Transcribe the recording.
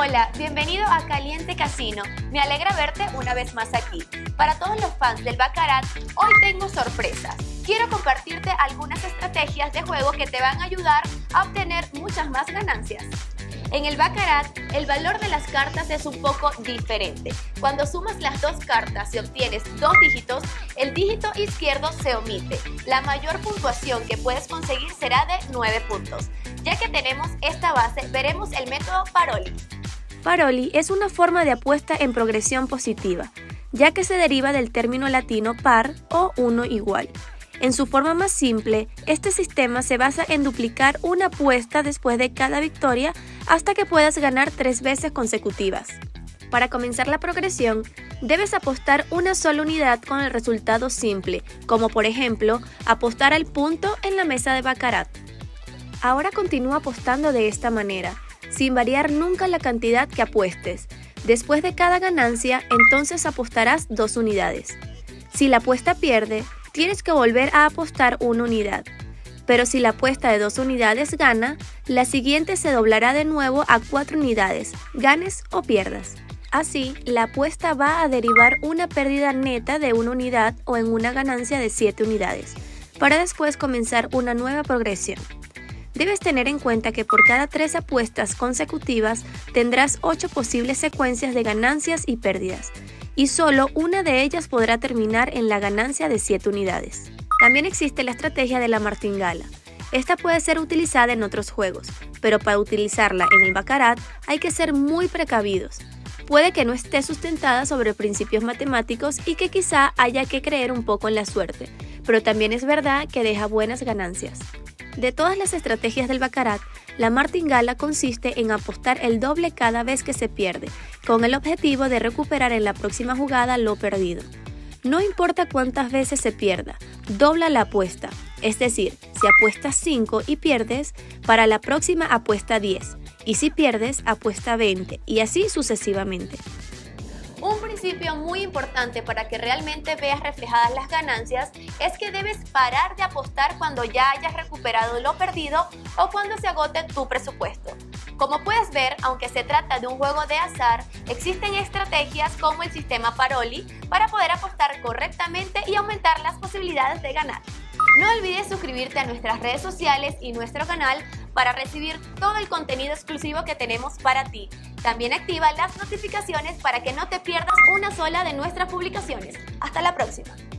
Hola, bienvenido a Caliente Casino. Me alegra verte una vez más aquí. Para todos los fans del Baccarat, hoy tengo sorpresas. Quiero compartirte algunas estrategias de juego que te van a ayudar a obtener muchas más ganancias. En el Baccarat, el valor de las cartas es un poco diferente. Cuando sumas las dos cartas y obtienes dos dígitos, el dígito izquierdo se omite. La mayor puntuación que puedes conseguir será de 9 puntos. Ya que tenemos esta base, veremos el método Paroli. Paroli es una forma de apuesta en progresión positiva, ya que se deriva del término latino par o uno igual. En su forma más simple, este sistema se basa en duplicar una apuesta después de cada victoria hasta que puedas ganar 3 veces consecutivas. Para comenzar la progresión, debes apostar una sola unidad con el resultado simple, como por ejemplo, apostar al punto en la mesa de Baccarat. Ahora continúa apostando de esta manera, sin variar nunca la cantidad que apuestes. Después de cada ganancia, entonces apostarás 2 unidades. Si la apuesta pierde, tienes que volver a apostar una unidad. Pero si la apuesta de 2 unidades gana, la siguiente se doblará de nuevo a 4 unidades, ganes o pierdas. Así, la apuesta va a derivar una pérdida neta de 1 unidad o en una ganancia de 7 unidades, para después comenzar una nueva progresión. Debes tener en cuenta que por cada 3 apuestas consecutivas tendrás 8 posibles secuencias de ganancias y pérdidas, y solo una de ellas podrá terminar en la ganancia de 7 unidades. También existe la estrategia de la martingala. Esta puede ser utilizada en otros juegos, pero para utilizarla en el Baccarat hay que ser muy precavidos. Puede que no esté sustentada sobre principios matemáticos y que quizá haya que creer un poco en la suerte, pero también es verdad que deja buenas ganancias. De todas las estrategias del Baccarat, la martingala consiste en apostar el doble cada vez que se pierde, con el objetivo de recuperar en la próxima jugada lo perdido. No importa cuántas veces se pierda, dobla la apuesta, es decir, si apuestas 5 y pierdes, para la próxima apuesta 10, y si pierdes, apuesta 20, y así sucesivamente. Un principio muy importante para que realmente veas reflejadas las ganancias es que debes parar de apostar cuando ya hayas recuperado lo perdido o cuando se agote tu presupuesto. Como puedes ver, aunque se trata de un juego de azar, existen estrategias como el sistema Paroli para poder apostar correctamente y aumentar las posibilidades de ganar. No olvides suscribirte a nuestras redes sociales y nuestro canal para recibir todo el contenido exclusivo que tenemos para ti. También activa las notificaciones para que no te pierdas una sola de nuestras publicaciones. Hasta la próxima.